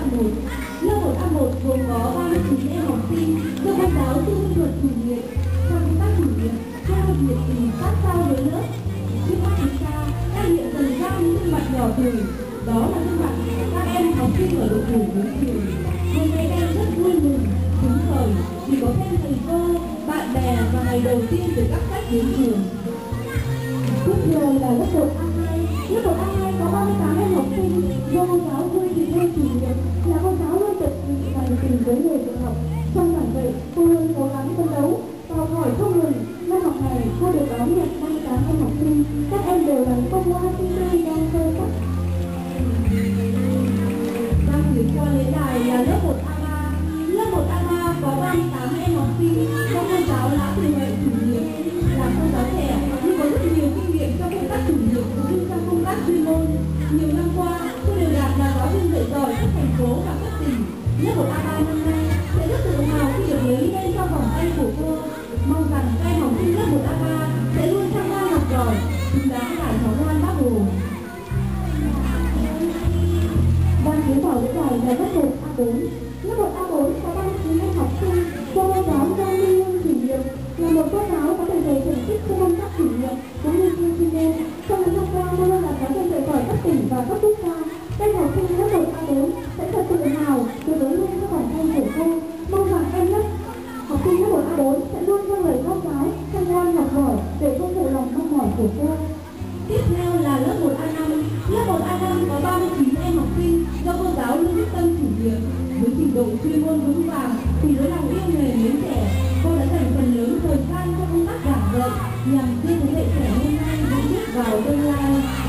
A1. Lớp 1A1 gồm có 39 em học sinh do cô giáo Trương Minh Thuật chủ nhiệm. Trong công tác chủ nhiệm, theo nhiệt tình sát sao với lớp. Trước mắt chúng ta hiện dần ra những gương mặt nhỏ tuổi, đó là gương mặt các em học sinh ở độ tuổi đến trường. Hôm nay em rất vui mừng, hứng khởi vì có thêm thầy cô, bạn bè và ngày đầu tiên được cắp sách đến trường. Tiếp theo là lớp 1A2. Lớp 1A2 có 38 em học sinh do cô giáo Vương Thị Lê chủ nhiệm, là cô giáo luôn tận tụy và nhiệt tình với người dạy học. Trong giảng dạy, cô luôn cố gắng phấn đấu và học hỏi không ngừng. Năm học này, cô được đón nhận 38 em học sinh, các em đều là công hoa xinh tươi đang sơ cấp. Đang tiến qua lễ đài là lớp 1A3. Lớp 1A3 có 38 em học sinh do cô giáo Lã Thị Huệ chủ nhiệm, là cô giáo trẻ nhưng có rất nhiều kinh nghiệm trong công tác chủ nhiệm cũng như trong công tác chuyên môn. Nhiều năm qua, cô đều đạt là giáo viên dạy giỏi cấp thành phố và cấp tỉnh. Lớp 1A3 năm nay sẽ rất tự hào khi được lấy lên trong vòng tay của cô. Mong rằng các em học sinh lớp 1A3 sẽ luôn chăm ngoan học giỏi, xứng đáng là cháu ngoan Bác Hồ. Đang tiến vào lễ đài là lớp 1A4. Lớp 1A4 có 39 em học sinh do cô giáo Giang Minh Hương chủ nhiệm, là một cô giáo có bề dày thành tích trong công tác chủ nhiệm cũng như chuyên môn. Trong những năm qua, cô luôn là giáo viên dạy giỏi cấp tỉnh và cấp quốc gia. Các em học sinh lớp 1A4 sẽ thật tự hào được đứng lên trong vòng tay của cô. Mong rằng em học sinh lớp 1A4 sẽ luôn vâng lời cô giáo, chăm ngoan học giỏi để không phụ lòng mong mỏi của cô. Tiếp theo là lớp 1A5. Lớp 1A5 có 39 em học sinh do cô giáo Lương Đức Tâm chủ nhiệm. Với trình độ chuyên môn vững vàng cùng với lòng yêu nghề mến trẻ, cô đã dành phần lớn thời gian cho công tác giảng dạy nhằm đưa thế hệ trẻ hôm nay vững bước vào tương lai.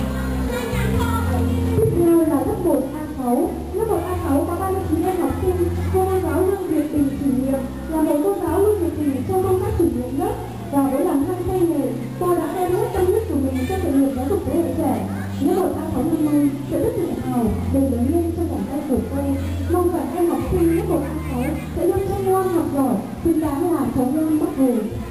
Tiếp theo là lớp 1A6. Lớp 1A6 có 39 em học sinh do cô giáo Lương Việt Tình chủ nhiệm, là một cô giáo luôn nhiệt tình trong công tác chủ nhiệm lớp và với lòng hăng say nghề, cô đã đem hết tâm huyết của mình cho sự nghiệp giáo dục thế hệ trẻ. Lớp 1A6 năm nay sẽ rất tự hào được đứng lên trong vòng tay của cô. Mong rằng em học sinh lớp 1A6 sẽ luôn chăm ngoan học giỏi, xứng đáng là cháu ngoan Bác Hồ.